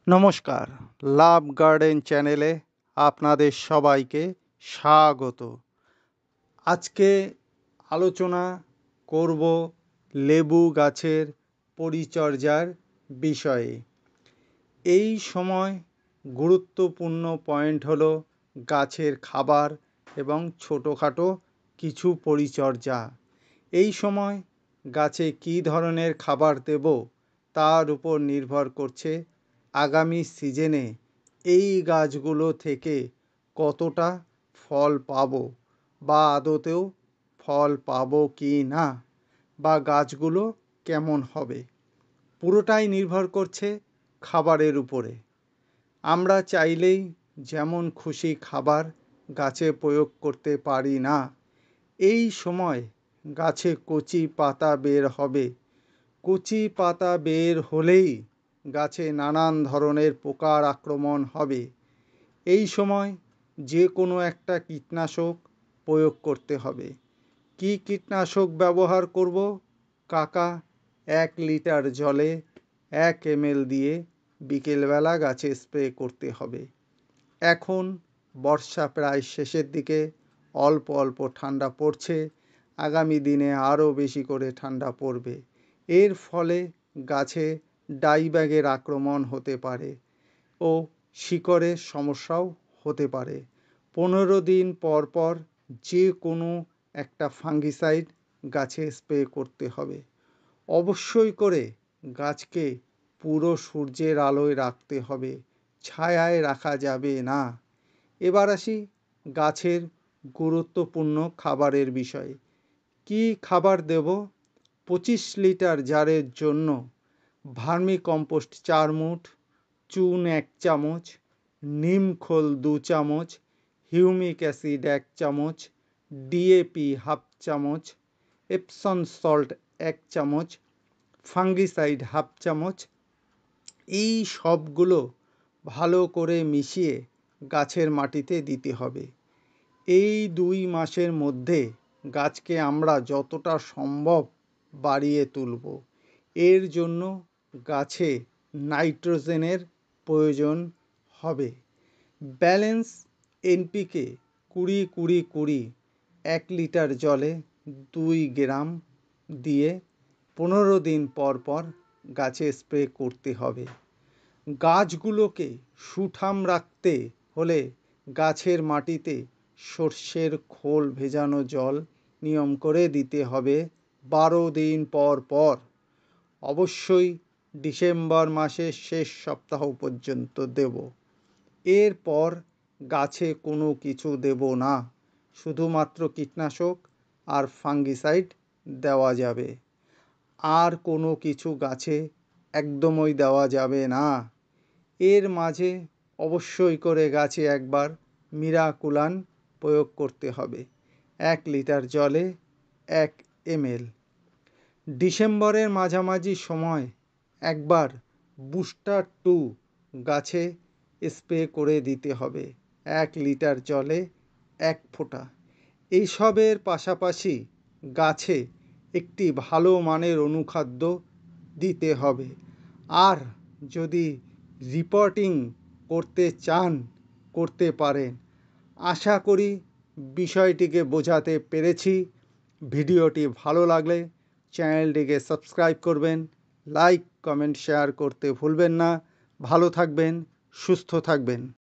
নমস্কার, লাভ গার্ডেন চ্যানেলে আপনাদের সবাইকে স্বাগত। আজকে আলোচনা করব লেবু গাছের পরিচর্যার বিষয়ে। এই সময় গুরুত্বপূর্ণ পয়েন্ট হলো গাছের খাবার এবং ছোটোখাটো কিছু পরিচর্যা। এই সময় গাছে কী ধরনের খাবার দেব তার উপর নির্ভর করছে আগামী সিজনে এই গাছগুলো থেকে কতটা ফল পাবো বা আদতেও ফল পাবো কি না, বা গাছগুলো কেমন হবে, পুরোটাই নির্ভর করছে খাবারের উপরে। আমরা চাইলেই যেমন খুশি খাবার গাছে প্রয়োগ করতে পারি না। এই সময় গাছে কচি পাতা বের হবে। কচি পাতা বের হলেই গাছে নানান ধরনের পোকার আক্রমণ হবে। এই সময় যে কোনো একটা কীটনাশক প্রয়োগ করতে হবে। কি কীটনাশক ব্যবহার করব? কাকা 1 লিটার জলে 1 ml দিয়ে বিকেলবেলা গাছে স্প্রে করতে হবে। এখন বর্ষা প্রায় শেষের দিকে, অল্প অল্প ঠান্ডা পড়ছে, আগামী দিনে আরও বেশি করে ঠান্ডা পড়বে। এর ফলে গাছে ডাইব্যাগের আক্রমণ হতে পারে ও শিকড়ের সমস্যাও হতে পারে। 15 দিন পর পর যে কোনো একটা ফাঙ্গিসাইড গাছে স্প্রে করতে হবে। অবশ্যই করে গাছকে পুরো সূর্যের আলোয় রাখতে হবে, ছায়ায় রাখা যাবে না। এবার আসি গাছের গুরুত্বপূর্ণ খাবারের বিষয়ে। কি খাবার দেব? 25 লিটার জারের জন্য ভার্মি কম্পোস্ট 4 মুঠ, চুন 1 চামচ, নিম খোল 2 চামচ, হিউমিক অ্যাসিড 1 চামচ, ডিএপি 1/2 চামচ, এপসন সল্ট 1 চামচ, ফাঙ্গিসাইড 1/2 চামচ। এই সবগুলো ভালো করে মিশিয়ে গাছের মাটিতে দিতে হবে। এই 2 মাসের মধ্যে গাছকে আমরা যতটা সম্ভব বাড়িয়ে তুলব। এর জন্য গাছে নাইট্রোজেনের প্রয়োজন হবে। ব্যালেন্স এনপিকে 20-20-20 1 লিটার জলে 2 গ্রাম দিয়ে 15 দিন পর পর গাছে স্প্রে করতে হবে। গাছগুলোকে সুঠাম রাখতে হলে গাছের মাটিতে সর্ষের খোল ভেজানো জল নিয়ম করে দিতে হবে 12 দিন পর পর। অবশ্যই ডিসেম্বর মাসের শেষ সপ্তাহ পর্যন্ত দেব। এরপর গাছে কোনো কিছু দেব না, শুধুমাত্র কীটনাশক আর ফাঙ্গিসাইড দেওয়া যাবে। আর কোনো কিছু গাছে একদমই দেওয়া যাবে না। এর মাঝে অবশ্যই করে গাছে একবার মিরাকুলান প্রয়োগ করতে হবে 1 লিটার জলে 1 ml। ডিসেম্বরের মাঝামাঝি সময় একবার বুস্টার 2 গাছে স্প্রে করে দিতে হবে 1 লিটার জলে 1 ফোঁটা। এইসবের পাশাপাশি গাছে একটি ভালো মানের অনুখাদ্য দিতে হবে। আর যদি রিপোর্টিং করতে চান, করতে পারেন। আশা করি বিষয়টিকে বোঝাতে পেরেছি। ভিডিওটি ভালো লাগলে চ্যানেলটিকে সাবস্ক্রাইব করবেন, লাইক, কমেন্ট, শেয়ার করতে ভুলবেন না। ভালো থাকবেন, সুস্থ থাকবেন।